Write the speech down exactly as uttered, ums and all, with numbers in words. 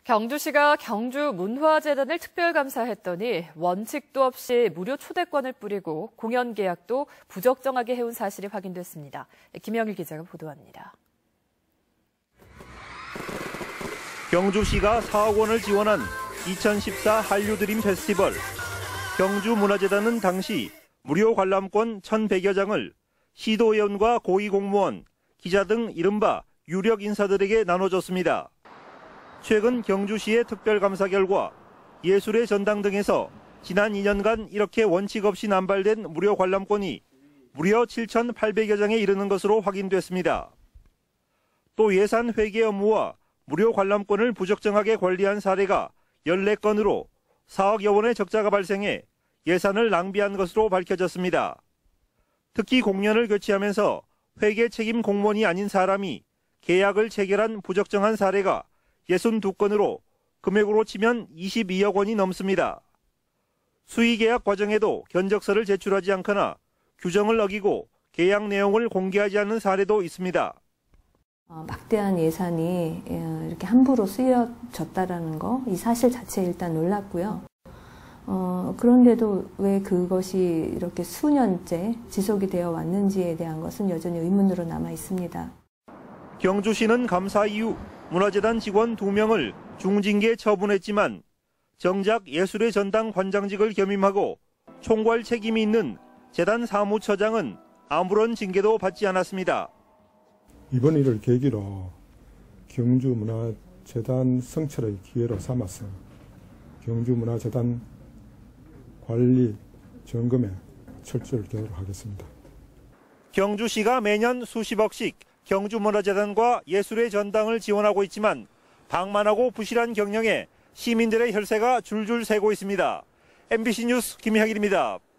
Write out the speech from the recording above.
경주시가 경주문화재단을 특별감사했더니 원칙도 없이 무료 초대권을 뿌리고 공연 계약도 부적정하게 해온 사실이 확인됐습니다. 김영일 기자가 보도합니다. 경주시가 사억 원을 지원한 이천십사 한류드림 페스티벌. 경주문화재단은 당시 무료 관람권 천백여 장을 시도의원과 고위공무원, 기자 등 이른바 유력 인사들에게 나눠줬습니다. 최근 경주시의 특별감사 결과 예술의 전당 등에서 지난 이 년간 이렇게 원칙 없이 남발된 무료 관람권이 무려 칠천팔백여 장에 이르는 것으로 확인됐습니다. 또 예산 회계 업무와 무료 관람권을 부적정하게 관리한 사례가 열네 건으로 사억여 원의 적자가 발생해 예산을 낭비한 것으로 밝혀졌습니다. 특히 공연을 교체하면서 회계 책임 공무원이 아닌 사람이 계약을 체결한 부적정한 사례가 육십이 건으로 금액으로 치면 이십이억 원이 넘습니다. 수의 계약 과정에도 견적서를 제출하지 않거나 규정을 어기고 계약 내용을 공개하지 않는 사례도 있습니다. 어, 막대한 예산이 이렇게 함부로 쓰여졌다라는 거, 이 사실 자체에 일단 놀랐고요. 어, 그런데도 왜 그것이 이렇게 수년째 지속이 되어 왔는지에 대한 것은 여전히 의문으로 남아 있습니다. 경주시는 감사 이후 문화재단 직원 두 명을 중징계 처분했지만 정작 예술의 전당 관장직을 겸임하고 총괄 책임이 있는 재단 사무처장은 아무런 징계도 받지 않았습니다. 이번 일을 계기로 경주문화재단 성찰의 기회로 삼아서 경주문화재단 관리 점검에 철저히 기하도록 하겠습니다. 경주시가 매년 수십억씩 경주문화재단과 예술의 전당을 지원하고 있지만 방만하고 부실한 경영에 시민들의 혈세가 줄줄 새고 있습니다. 엠비씨 뉴스 김형일입니다.